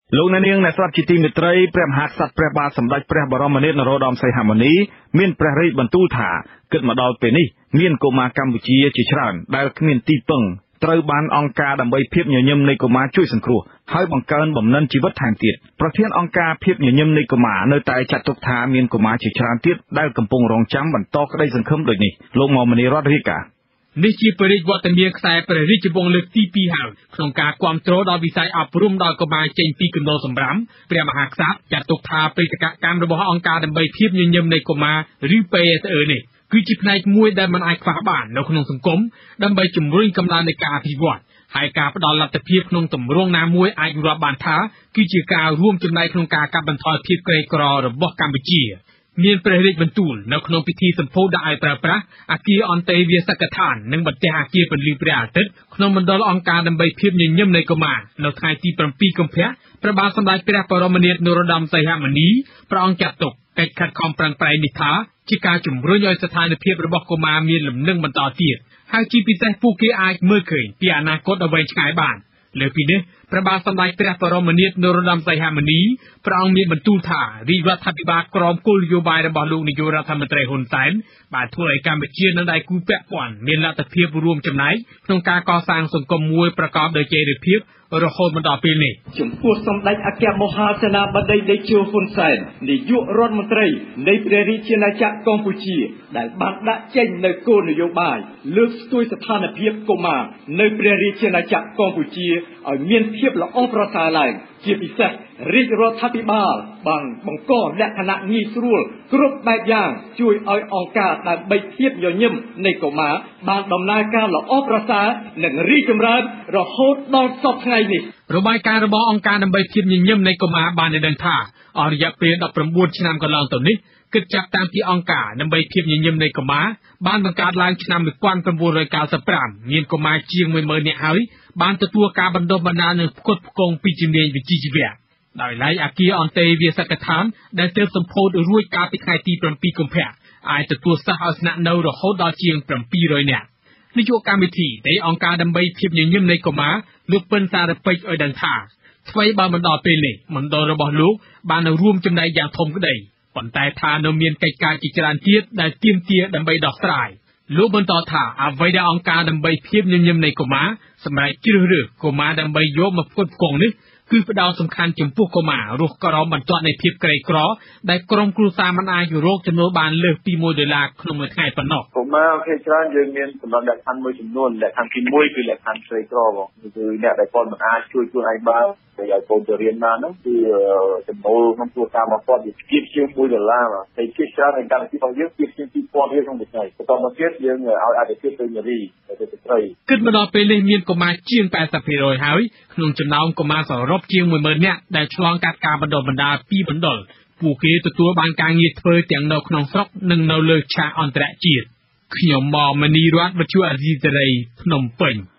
លោកអ្នកនាងអ្នកស្ដាប់ជាទីមេត្រីព្រះមហាក្សត្រព្រះបាទសម្ដេចព្រះបរមនាថនរោត្តមសីហមុនីមានព្រះរាជបន្ទូលថាគិតមកដល់ពេលនេះមានកុមារកម្ពុជាជាច្រើនដែលគ្មានទីពឹងត្រូវបានអង្គការដើម្បីភាពញញឹមនៃកុមារជួយសង្គ្រោះហើយបង្កើនបំណិនជីវិតថែមទៀតប្រធានអង្គការភាពញញឹមនៃកុមារនៅតែចាត់ទុកថាមានកុមារជាច្រើនទៀតដែលកំពុងរងចាំបន្តក្តីសង្ឃឹមដូចនេះលោកមកមនីរដ្ឋរាយការណ៍នេះជាបរិយាវត្តមានខ្សែព្រះរាជវង្សលើកទី2ហើយក្នុងការគ្រប់គ្រងដល់វិស័យអប់រំដល់កុមារចេញពីគំនរសម្រាមព្រះមហាក្សត្រចាត់ទុកថាបេសកកម្មរបស់អង្គការដើម្បីភាពញញឹមនៃកុមារឬ PSE នេះគឺជាផ្នែកមួយដែលមិនអាចខ្វះបាននៅក្នុងសង្គមដើម្បីជំរុញកំណើននៃការអភិវឌ្ឍហើយការផ្ដល់លទ្ធភាពក្នុងទម្រង់ណាមួយអាចរាប់បានថាគឺជាការរួមចំណែកក្នុងការកាត់បន្ថយភាពក្រីក្ររបស់កម្ពុជាមានព្រះរាជបន្ទូលនៅក្នុងពិធីសម្ពោធដាក់ឲ្យប្រើប្រាស់អគារអន្តេវាសិកដ្ឋាននិងបន្ទះអគារពន្លឺព្រះអាទិត្យក្នុងមណ្ឌលអង្គការដើម្បីភាពញញឹមនៃកុមារនៅថ្ងៃទី7កុម្ភៈព្រះបាទសម្ដេចព្រះបរមនាថនរោត្តមសីហមុនីព្រះអង្គចាត់ទុកកិច្ចខិតខំប្រឹងប្រែងនេះថាជាការជំរុញឲ្យស្ថានភាពរបស់កុមារមានលំនឹងបន្តទៀតហើយជាពិសេសពួកគេអាចមើលឃើញពីអនាគតដ៏វែងឆ្ងាយបានលើពីនេះព្រះបាទសម្ដេចព្រះបរមនាថនរោត្តមសីហមុនីព្រះអង្គមានបន្ទូលថារាជរដ្ឋាភិបាលក្រមគោលនយោបាយរបស់លោកនាយករដ្ឋមន្ត្រីហ៊ុនសែនបានធ្វើឲ្យកម្ពុជានិងដៃគូពាក់ព័ន្ធមានលទ្ធភាពរួមចំណែកក្នុងការកសាងសង្គមមួយប្រកបដោយចីរភាពរហូតមកដល់ពេលនេះចំពោះសម្ដេចអគ្គមហាសេនាបតីតេជោហ៊ុនសែននាយករដ្ឋមន្ត្រីនៃព្រះរាជាណាចក្រកម្ពុជាដែលបានដាក់ចេញនូវគោលនយោបាយលើកស្ទួយស្ថានភាពកុមារនៅព្រះរាជាណាចក្រកម្ពុជាឲ្យមានភាពល្អប្រសើរឡើងជាពិសេសរាជរដ្ឋាភិបាលបានបង្កលក្ខណៈងាយស្រួលគ្រប់បែបយ៉ាងជួយឲ្យអង្គការដើម្បីភាពញញឹមនៃកុមារបានដំណើរការល្អប្រសើរនិងរីកចម្រើនរហូតដល់សព្វថ្ងៃនេះរបាយការណ៍របស់អង្គការដើម្បីភាពញញឹមនៃកុមារបានដឹងថាអស់រយៈពេល19ឆ្នាំកន្លងទៅនេះគិតចាប់តាំងពីអង្គការដើម្បីភាពញញឹមនៃកុមារបានបង្កើតឡើងឆ្នាំ1995មានកុមារជាង 10000 នាក់ហើយបានទទួលការបណ្ដុះបណ្ដាលនិងផ្គត់ផ្គង់ពីជំនាញវិជ្ជាជីវៈដោយឡែកអគារអន្តេវាសិកដ្ឋានដែលទើបសម្ពោធរួចកាលពីថ្ងៃទី7កុម្ភៈអាចទទួលសិស្សឲ្យស្នាក់នៅរហូតដល់ជាង700នាក់នាយកកម្មវិធីនៃអង្គការដើម្បីភាពញញឹមនៃកុមារលោកពិនសារពេជ្រឲ្យដឹងថាថ្មីបើមិនដល់ពេលនេះមណ្ឌលរបស់លោកបានរួមចំណែកយ៉ាងធំក្តីប៉ុន្តែថានៅមានកិច្ចការជាច្រើនទៀតដែលទាមទារដើម្បីដោះស្រាយលោកបន្តថាអ្វីដែលអង្គការដើម្បីភាពញញឹមនៃកុមារសម្រាប់ជ្រើសរើសកុមារដើម្បីយកមកផ្គត់ផ្គង់នេះគឺផ្ដោតសំខាន់ចំពោះកុមាររស់ក្រោមបន្ទាត់នៃភាពក្រីក្រដែលក្រុមគ្រួសារមិនអាចរកចំណូលបានលើសពី$1ក្នុងមួយថ្ងៃប៉ុណ្ណោះកុមារភាគច្រើនយើងមានសម្រាប់លក្ខខណ្ឌមួយចំនួនលក្ខខណ្ឌទី1គឺលក្ខខណ្ឌក្រីក្របងគឺអ្នកដែលគាត់មិនអាចជួយខ្លួនឯងបានតែឲ្យកូនទៅរៀនបាននោះគឺចំណូលក្នុងគ្រួសាររបស់គាត់វាជាជាង$1តែភាគច្រើននៃកម្មវិធីរបស់យើងជាជាង2000រៀលក្នុងមួយថ្ងៃបន្តមកទៀតយើងឲ្យអាទិភាពទៅនារីទៅស្ត្រីគិតមកដល់ពេលនេះមានកុមារជាង 80% ហើយក្នុងចំណោមកុមារសរុបជាង 10000 នាក់ដែលឆ្លងកាត់ការបណ្ដុះបណ្ដាលពីមណ្ឌលពួកគេទទួលបានការងារធ្វើទាំងនៅក្នុងស្រុកនិងនៅលើឆាកអន្តរជាតិខ្ញុំមកមនីរតវិទ្យុអាស៊ីសេរីភ្នំពេញ